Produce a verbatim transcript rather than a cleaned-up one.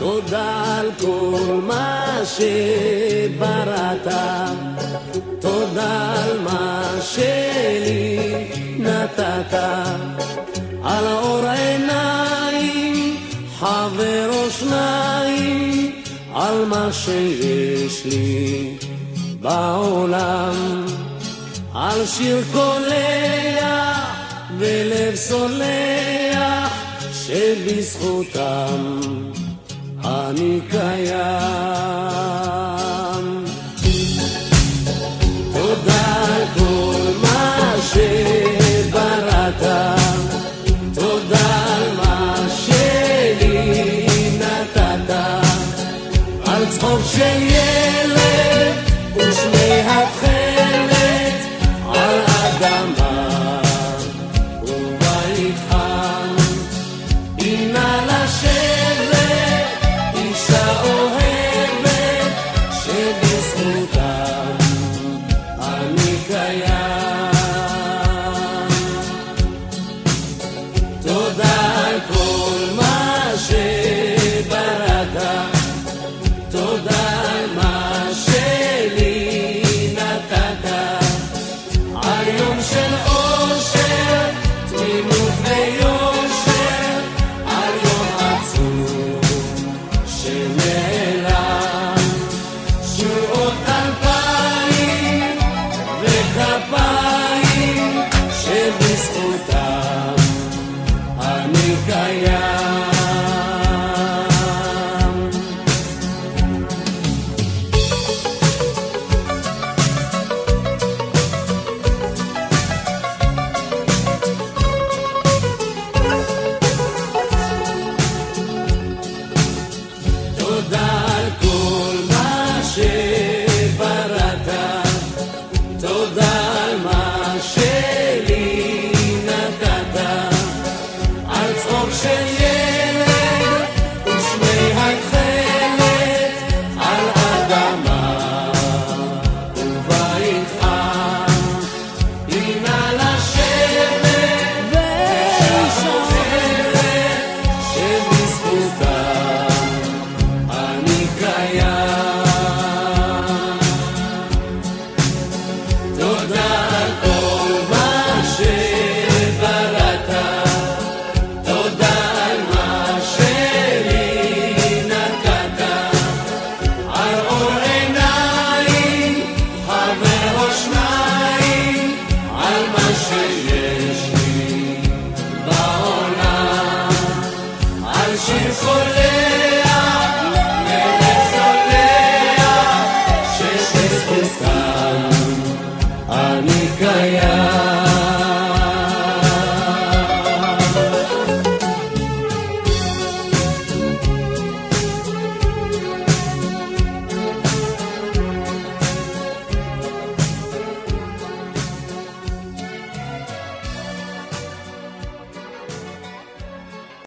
תודה על כל מה שבראת, תודה על מה שלי נתת, על אור עיניים, חבר או שניים, על מה שיש לי בעולם, על שיר קולח ולב סולח שבזכותם אני קיים. תודה על כל מה שבראת, תודה על מה שלי נתת, על צחוק של ילד ושמי התכלת, על אדמה ובית חם, הנה לשבת אישה אוהבת שבזכותם אני קיים. תודה על כל מה שבראת, תודה על מה שלי נתת, על יום של אושר, תמימות ויושר, על יום עצוב שנעלם, שורות אלפיים וכפיים שבזכותם אני קיים. תודה על כל מה שבראת, תודה על מה שלי נתת, על צחוק של ילד ושמי התכלת, על אדמה ובית חם, הנה לשבת ואישה אוהבת שבזכותם אני קיים. תודה על כל מה שבראת, תודה על מה שלי נתת, על אור עיניים, חבר או שניים, על מה שיש לי בעולם, על שיר קולח ולב סולח שבזכותם אני קיים.